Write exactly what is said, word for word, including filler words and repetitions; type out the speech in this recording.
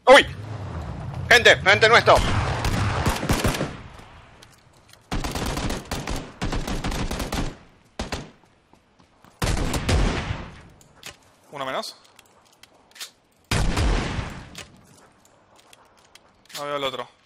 ¡Uy! Gente, gente nuestro. Uno menos. No veo el otro.